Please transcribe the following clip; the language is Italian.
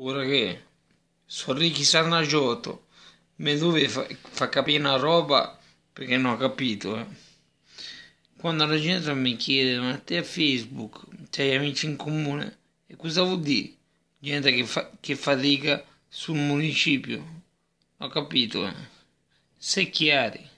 Ora che sono ricchi Sarnagioto, mi dove fa capire una roba perché non ho capito. Quando la gente mi chiede, ma te a Facebook, c'hai amici in comune? E cosa vuol dire? Gente che fatica sul municipio. Ho capito. Sei chiari.